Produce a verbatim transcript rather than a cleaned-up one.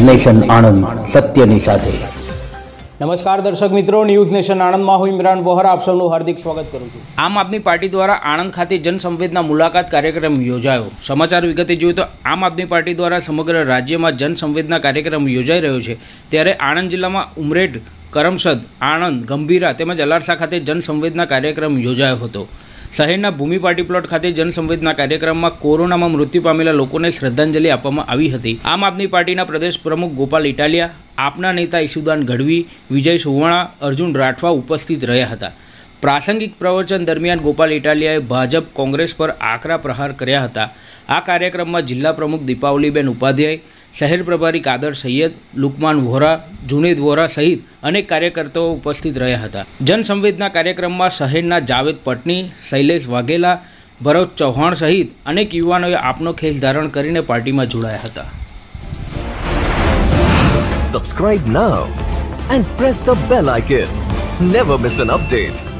News nation Anand, સત્યની સાથે। નમસ્કાર દર્શક મિત્રો, ન્યૂઝ નેશન આણંદમાં હું ઇમરાન વોહરા આપ સૌનું હાર્દિક સ્વાગત કરું છું। આમ આદમી પાર્ટી દ્વારા આણંદ ખાતે જનસંવેદના મુલાકાત કાર્યક્રમ યોજાયો। સમાચાર વિગતે જોઈએ તો આમ આદમી પાર્ટી દ્વારા સમગ્ર રાજ્યમાં જનસંવેદના કાર્યક્રમ યોજાઈ રહ્યો છે, ત્યારે આણંદ જિલ્લામાં ઉમરેઠ, કરમસદ, આણંદ, ગંભીરા તેમજ અલારસા ખાતે જનસંવેદના કાર્યક્રમ યોજાયો હતો। શહેરના ભૂમિ પાર્ટી પ્લોટ ખાતે જનસંવેદના કાર્યક્રમમાં કોરોનામાં મૃત્યુ પામેલા લોકોને શ્રદ્ધાંજલિ આપવામાં આવી હતી। આમ આદમી પાર્ટીના પ્રદેશ પ્રમુખ ગોપાલ ઇટાલિયા, આપના નેતા ઈસુદાન ગઢવી, વિજય સુવર્ણા, અર્જુન રાઠવા ઉપસ્થિત રહ્યા હતા। પ્રાસંગિક પ્રવચન દરમિયાન ગોપાલ ઇટાલિયાએ ભાજપ કોંગ્રેસ પર આકરા પ્રહાર કર્યા હતા। આ કાર્યક્રમમાં જિલ્લા પ્રમુખ દીપાવલીબેન ઉપાધ્યાય, શહેર પ્રભારી કાદર સૈયદ, લુકમાન વોહરા, જુનેદ વોહરા સહિત અનેક કાર્યકર્તાઓ ઉપસ્થિત રહ્યા હતા। જનસંવેદના કાર્યક્રમમાં શહેરના જાવેદ પટની, શૈલેષ વાઘેલા, ભરત ચૌહાણ સહિત અનેક યુવાનોએ આપનો ખેસ ધારણ કરીને પાર્ટીમાં જોડાયા હતા। Subscribe now and press the bell icon. Never miss an update.